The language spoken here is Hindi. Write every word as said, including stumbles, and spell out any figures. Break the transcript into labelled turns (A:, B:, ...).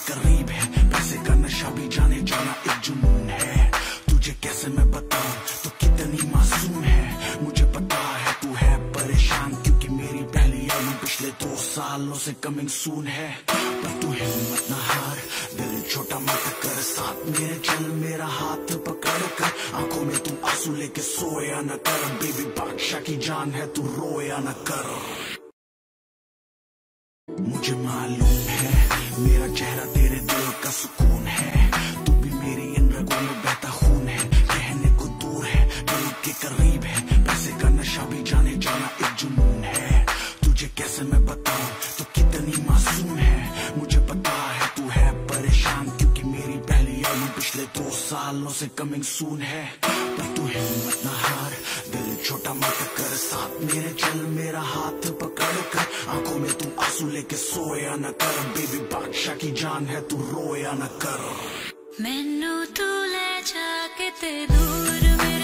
A: करीब है, पैसे का नशा भी जाने जाना एक जुनून है। तुझे कैसे मैं बताऊं तो कितनी मासूम है, मुझे पता है तू है परेशान क्योंकि मेरी पहली एल्बम पिछले दो सालों से कमिंग सून है। पर तू हिम्मत ना हार, दिल छोटा मत कर, साथ मेरे चल मेरा हाथ पकड़ कर, आंखों में तू आंसू लेके सोया न कर, बेबी बादशाह की जान है तू रोया न कर। मुझे मालूम है मेरा चेहरा तेरे दिल का सुकून है, तू भी मेरी इन रगों में बहता खून है, कहने को दूर है दिल के करीब है, पैसे का नशा भी जाने जाना एक जुनून है। तुझे कैसे मैं बताऊं तो कितनी मासूम है, मुझे पता है तू है परेशान क्योंकि मेरी पहली एल्बम पिछले दो सालों से कमिंग सून है। पर तू हिम्मत ना हार, दिल छोटा मत कर, साथ मेरे चल मेरा हाथ पकड़ कर, आंखों में तू आंसू लेके सोया न कर, बेबी बादशाह की जान है तू रोया न कर।
B: मैनू तू ले जाके ते दूर में